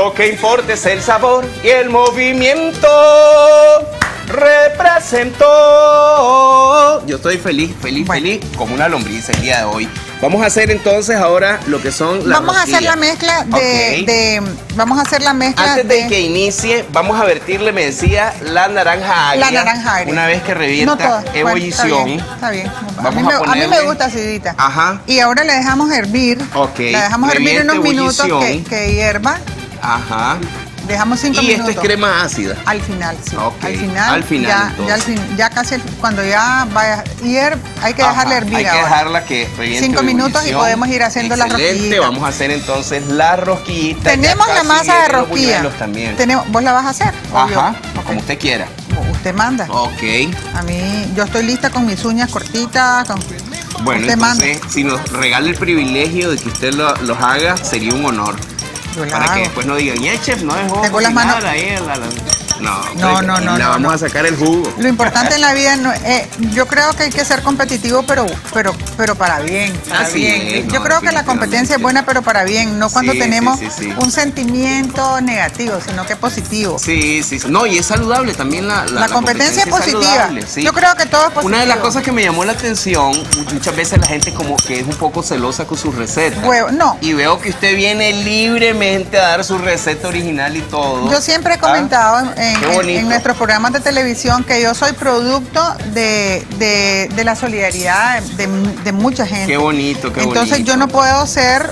Lo que importa es el sabor y el movimiento. Representó. Yo estoy feliz como una lombriz el día de hoy. Vamos a hacer entonces ahora lo que son las Vamos a hacer la mezcla vamos a hacer la mezcla. Antes de que inicie, vamos a vertirle, me decía, la naranja agria. La naranja agria. Una vez que revienta ebullición. Está bien. Vamos a mí me gusta acidita. Ajá. Y ahora le dejamos hervir. Ok. La dejamos hervir unos minutos que hierva. Ajá. Dejamos 5 minutos. Y esto es crema ácida. Al final, sí. Okay. Al final. Ya casi, cuando ya vaya a hierve, hay que dejarla hervir. Hay que dejarla que reviente 5 minutos y podemos ir haciendo las rosquillitas. Vamos a hacer entonces la rosquillita. Tenemos la masa de rosquilla. ¿Vos la vas a hacer? Ajá, como usted quiera. Usted manda. Ok. A mí, yo estoy lista con mis uñas cortitas. Bueno, usted entonces, si nos regala el privilegio de que usted los haga, sería un honor. Para que después no digan, y el chef no dejó. Tengo las manos. No, la vamos a sacar el jugo. Lo importante en la vida, yo creo que hay que ser competitivo, pero para bien. Yo creo que la competencia es buena, pero para bien, no cuando tenemos un sentimiento negativo, sino que positivo. Sí. No, y es saludable también la competencia es positiva. Yo creo que todo es positivo. Una de las cosas que me llamó la atención, muchas veces la gente como que es un poco celosa con sus recetas. No. Y veo que usted viene libremente a dar su receta original y todo. Yo siempre he comentado en nuestros programas de televisión que yo soy producto de la solidaridad de mucha gente. Qué bonito, qué bonito. Entonces yo no puedo ser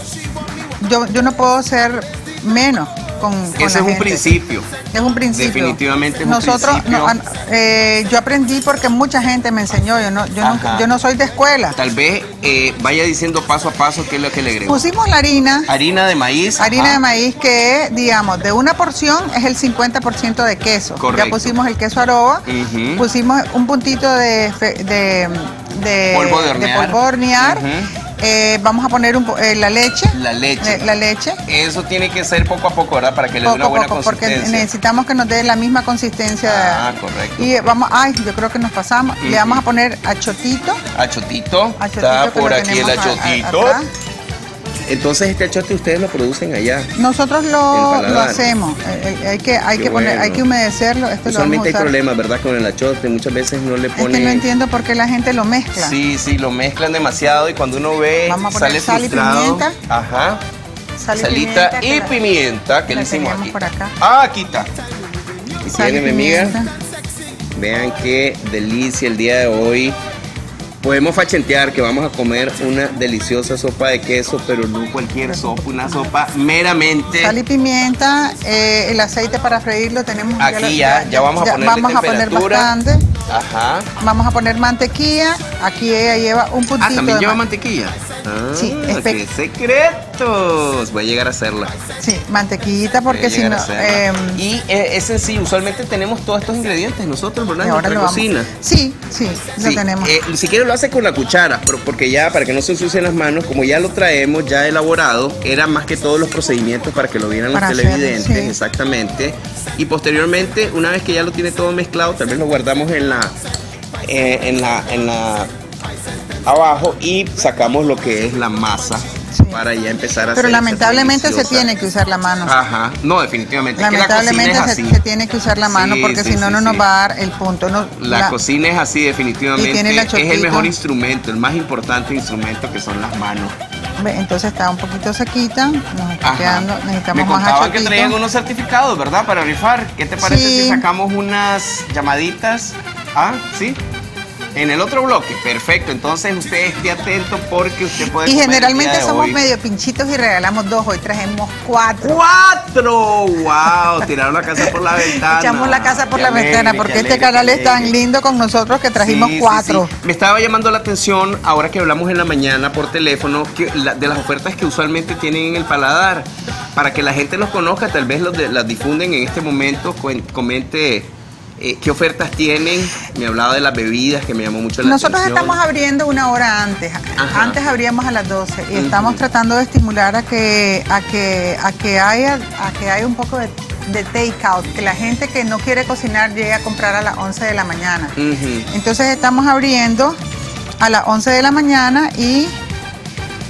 menos con ese es un principio. Es un principio. Definitivamente es un principio. Yo aprendí porque mucha gente me enseñó. Yo no soy de escuela. Tal vez vaya diciendo paso a paso qué es lo que le agrego. Pusimos la harina. Harina de maíz. Harina de maíz que, digamos, de una porción es el 50% de queso. Correcto. Ya pusimos el queso aroba. Pusimos un puntito de polvo de hornear. Vamos a poner la leche. La leche. Eso tiene que ser poco a poco, ¿verdad? Para que le dé una buena consistencia. Porque necesitamos que nos dé la misma consistencia. Correcto. Y yo creo que nos pasamos. Le vamos a poner achotito. Achotito. Está por aquí el achotito. Entonces este achote ustedes lo producen allá. Nosotros lo hacemos. Hay que humedecerlo. Usualmente hay problemas, ¿verdad? Con el achote. Muchas veces no le ponen. Es que no entiendo por qué la gente lo mezcla. Sí, lo mezclan demasiado y cuando uno ve, sale sal frustrado. Y pimienta. Ajá. Salita y pimienta. ¿Qué le hicimos aquí? Por acá. Aquí está. Y tiene, mi amiga. Vean qué delicia el día de hoy. Podemos fachentear que vamos a comer una deliciosa sopa de queso, pero no cualquier sopa, una sopa meramente. Sal y pimienta, el aceite para freírlo tenemos. Aquí ya vamos a poner bastante. Ajá. Vamos a poner mantequilla. Aquí ella lleva un puntito. ¿También lleva mantequilla? Sí. ¡Qué secretos! Voy a llegar a hacerla. Sí, mantequillita porque si no... y es sencillo, usualmente tenemos todos estos ingredientes nosotros, ¿verdad? En nuestra cocina. Sí, lo tenemos. Si quieres lo hace con la cuchara, porque ya para que no se ensucien las manos, como ya lo traemos ya elaborado, era más que todos los procedimientos para que lo vieran los televidentes, exactamente. Y posteriormente, una vez que ya lo tiene todo mezclado, tal vez lo guardamos en la abajo y sacamos lo que es la masa para ya empezar a hacer. Pero lamentablemente se tiene que usar la mano. Ajá, no, definitivamente. Lamentablemente es que la cocina se tiene que usar la mano porque si no, no nos va a dar el punto. La cocina es así, definitivamente. Y tiene es el mejor instrumento, el más importante instrumento que son las manos. Entonces está un poquito sequita, nos está quedando, necesitamos más achotito. Me contaban que traían unos certificados, ¿verdad? Para rifar. ¿Qué te parece si sacamos unas llamaditas? ¿Sí? En el otro bloque, perfecto. Entonces usted esté atento porque usted puede. Y generalmente somos medio pinchitos y regalamos 2. Hoy trajimos 4. ¡4! ¡Wow! Tiraron la casa por la ventana. Echamos la casa por la ventana porque este canal es tan lindo con nosotros que trajimos 4. Me estaba llamando la atención ahora que hablamos en la mañana por teléfono de las ofertas que usualmente tienen en el paladar. Para que la gente los conozca, tal vez las difunden en este momento. Comente. ¿Qué ofertas tienen? Me hablaba de las bebidas que me llamó mucho la atención. Nosotros estamos abriendo una hora antes. Antes abríamos a las 12 y estamos tratando de estimular a que haya un poco de take-out, que la gente que no quiere cocinar llegue a comprar a las 11 de la mañana. Entonces estamos abriendo a las 11 de la mañana y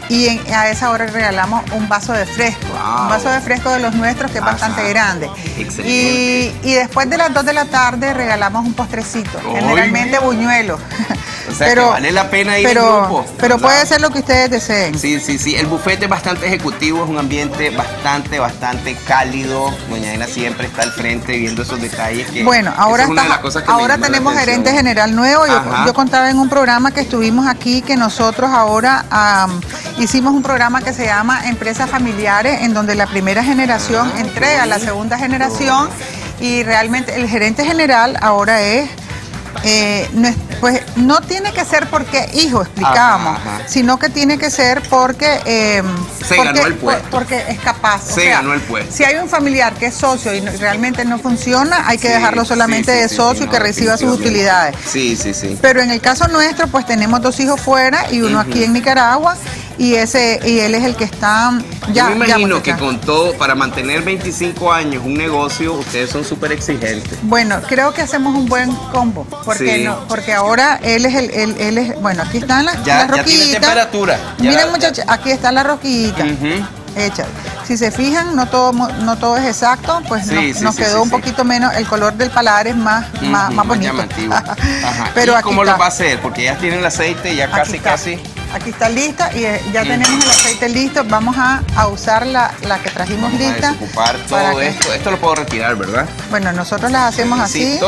a esa hora regalamos un vaso de fresco, un vaso de fresco de los nuestros que es bastante grande. Excelente. Y después de las 2 de la tarde regalamos un postrecito, generalmente buñuelo. O sea, que vale la pena ir en grupo. Pero puede ser lo que ustedes deseen. Sí. El buffet es bastante ejecutivo, es un ambiente bastante cálido. Doña Ena siempre está al frente viendo esos detalles. Bueno, ahora tenemos gerente general nuevo. Yo contaba en un programa que estuvimos aquí, que nosotros ahora hicimos un programa que se llama Empresas Familiares, en donde la primera generación entrega a la segunda generación, y realmente el gerente general ahora es... pues no tiene que ser porque hijo, explicábamos, sino que tiene que ser porque ganó el puesto. Porque es capaz. Ganó el puesto. Si hay un familiar que es socio y realmente no funciona, hay que dejarlo solamente de socio y que reciba sus utilidades. Sí. Pero en el caso nuestro, pues tenemos 2 hijos fuera y uno aquí en Nicaragua, y él es el que está Yo me imagino que con todo, para mantener 25 años un negocio, ustedes son súper exigentes. Bueno, creo que hacemos un buen combo, porque ahora él es bueno, aquí están las rosquillitas. Ya tiene temperatura. Miren, muchachos, aquí está la rosquillita hecha. Si se fijan, no todo es exacto, pues nos quedó un poquito menos, el color del paladar es más bonito. Llamativo. Pero ¿Y cómo lo va a hacer? Porque ya tienen el aceite, ya casi. Aquí está lista y ya tenemos el aceite listo. Vamos a usar la que trajimos lista. Vamos a desocupar todo esto. Esto lo puedo retirar, ¿verdad? Bueno, nosotros las hacemos así.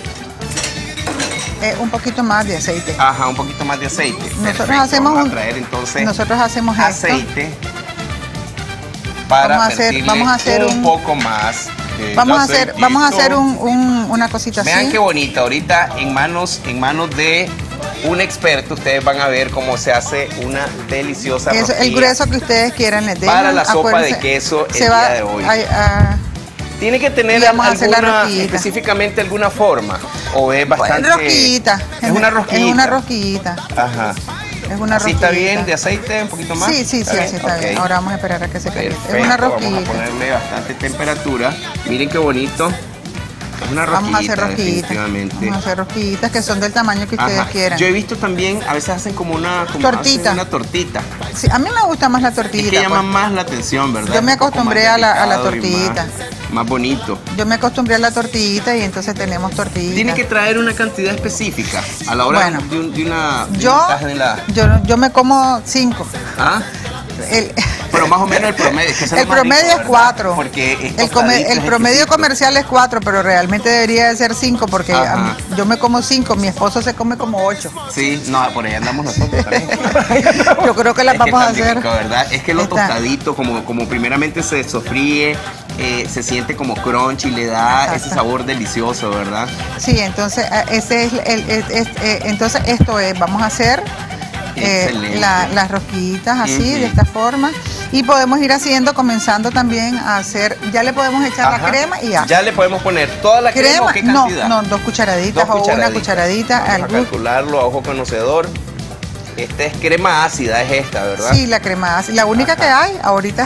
Un poquito más de aceite. Un poquito más de aceite. Nosotros hacemos vamos a traer entonces aceite para vamos a hacer un poco más. Vamos a hacer una cosita así. Vean qué bonita. Ahorita en manos de un experto, ustedes van a ver cómo se hace una deliciosa rosquilla. El grueso que ustedes quieran les den. Para la sopa de queso el día de hoy. ¿Tiene que tener específicamente alguna forma? ¿O es bastante...? Rosquillita. Es una rosquillita. Es una rosquillita. Es una rosquillita. ¿Está bien de aceite? ¿Un poquito más? Sí, está bien. Ahora vamos a esperar a que se caliente. Es una rosquillita. Vamos a ponerle bastante temperatura. Miren qué bonito. Es una rosquillita, vamos a hacer rosquillitas. Definitivamente. Vamos a hacer rosquillitas que son del tamaño que ustedes quieran. Yo he visto también, a veces hacen como una tortita. Sí, a mí me gusta más la tortilla. Es que llama más la atención, ¿verdad? Yo me acostumbré a la tortillita. Más bonito. Yo me acostumbré a la tortillita y entonces tenemos tortillitas. Tiene que traer una cantidad específica a la hora de una yo me como 5. Pero más o menos el promedio. El promedio es 4. Porque el promedio comercial es 4, pero realmente debería de ser 5 porque yo me como 5, mi esposo se come como 8. Sí, no, por ahí andamos nosotros también. Yo creo que las vamos a hacer. ¿Verdad? Es que lo tostadito, como primeramente se sofríe, se siente como crunch y le da ese sabor delicioso, ¿verdad? Sí, entonces entonces esto es, vamos a hacer las rosquillitas así, de esta forma, y podemos ir comenzando también a hacer, ya le podemos echar la crema y ya. Ya le podemos poner toda la crema, ¿o qué cantidad? No, 2 cucharaditas o una cucharadita. Vamos a calcularlo a ojo conocedor. Esta es crema ácida, es esta, ¿verdad? Sí, la crema ácida. La única que hay, ahorita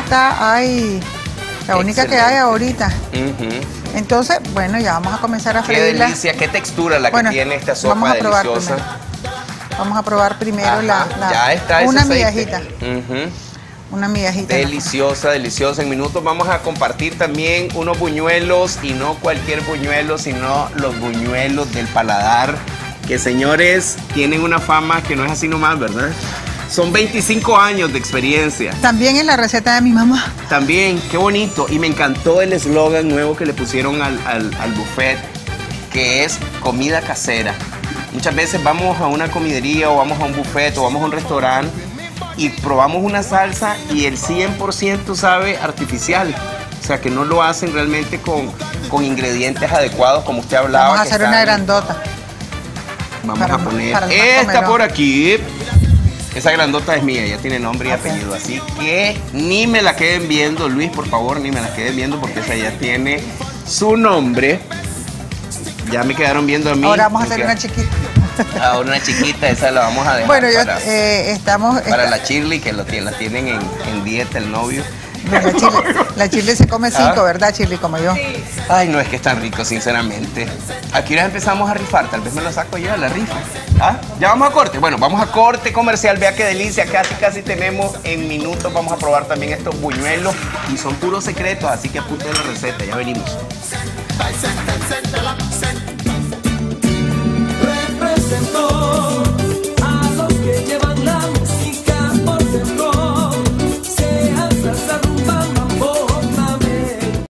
la única que hay ahorita. Entonces, bueno, ya vamos a comenzar a freírla. Qué delicia, qué textura la que tiene esta sopa deliciosa. Vamos a probar primero ya está una ese migajita. Una migajita. Deliciosa. En minutos vamos a compartir también unos buñuelos, y no cualquier buñuelo, sino los buñuelos del paladar, que, señores, tienen una fama que no es así nomás, ¿verdad? Son 25 años de experiencia. También es la receta de mi mamá. También, qué bonito. Y me encantó el eslogan nuevo que le pusieron al buffet, que es comida casera. Muchas veces vamos a una comidería o vamos a un buffet o vamos a un restaurante y probamos una salsa y el 100% sabe artificial. O sea, que no lo hacen realmente con ingredientes adecuados, como usted hablaba. Vamos a hacer una grandota. Vamos a poner esta por aquí. Esa grandota es mía, ya tiene nombre y apellido. Así que ni me la queden viendo, Luis, por favor, ni me la queden viendo, porque esa ya tiene su nombre. Ya me quedaron viendo a mí. Ahora vamos a hacer una chiquita. Ahora una chiquita, esa la vamos a dejar para la Shirley, que la tienen en dieta, el novio. La Chile se come 5, ¿verdad, Chile? Como yo. Sí. Ay, no, es que es tan rico, sinceramente. Aquí ya empezamos a rifar, tal vez me lo saco yo a la rifa. ¿Ah? ¿Ya vamos a corte? Bueno, vamos a corte comercial, vea qué delicia, casi tenemos en minutos, vamos a probar también estos buñuelos y son puros secretos, así que apunten la receta, ya venimos.